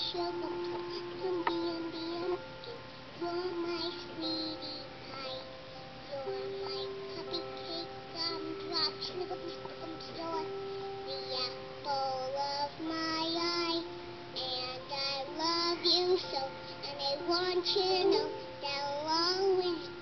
sugar plum. You're my sweetie pie. You're my cupcake gumdrop. You're the apple of my eye. And I love you so, and I want you to know that I'll always